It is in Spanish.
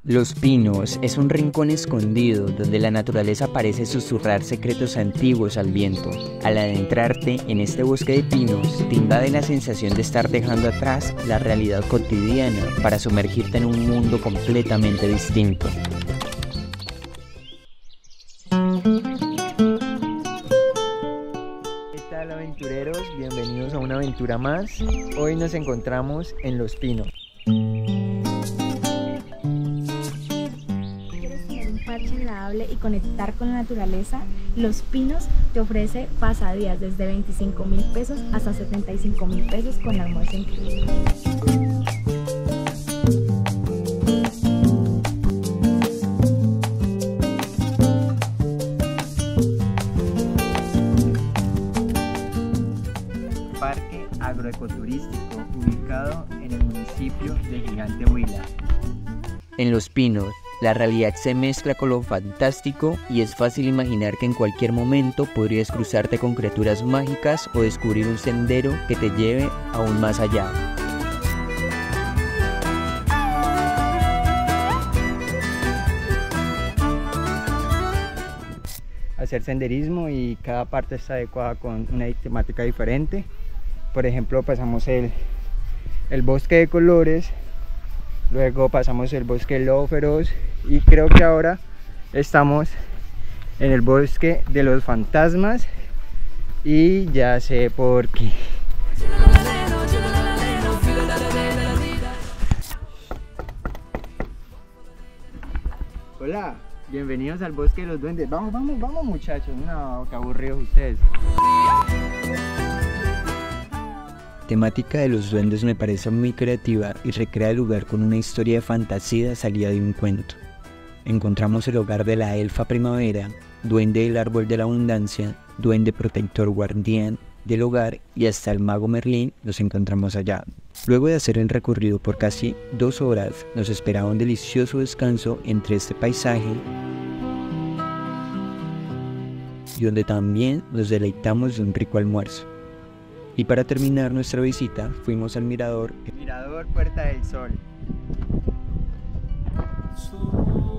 Los Pinos es un rincón escondido donde la naturaleza parece susurrar secretos antiguos al viento. Al adentrarte en este bosque de pinos, te invade la sensación de estar dejando atrás la realidad cotidiana para sumergirte en un mundo completamente distinto. ¿Qué tal, aventureros? Bienvenidos a una aventura más. Hoy nos encontramos en Los Pinos. Agradable y conectar con la naturaleza, Los Pinos te ofrece pasadías desde 25.000 pesos hasta 75.000 pesos con almuerzo incluido. Parque agroecoturístico ubicado en el municipio de Gigante Huila. En Los Pinos, la realidad se mezcla con lo fantástico y es fácil imaginar que en cualquier momento podrías cruzarte con criaturas mágicas o descubrir un sendero que te lleve aún más allá. Hacer senderismo y cada parte está adecuada con una temática diferente. Por ejemplo, pasamos el bosque de colores, luego pasamos el bosque Lóferos y creo que ahora estamos en el bosque de los fantasmas y ya sé por qué. Hola, bienvenidos al bosque de los duendes. Vamos muchachos, no, qué aburridos ustedes. Temática de los duendes me parece muy creativa y recrea el lugar con una historia de fantasía salida de un cuento. Encontramos el hogar de la elfa primavera, duende del árbol de la abundancia, duende protector guardián del hogar y hasta el mago Merlín los encontramos allá. Luego de hacer el recorrido por casi 2 horas, nos esperaba un delicioso descanso entre este paisaje y donde también nos deleitamos de un rico almuerzo. Y para terminar nuestra visita, fuimos al mirador. Mirador Puerta del Sol.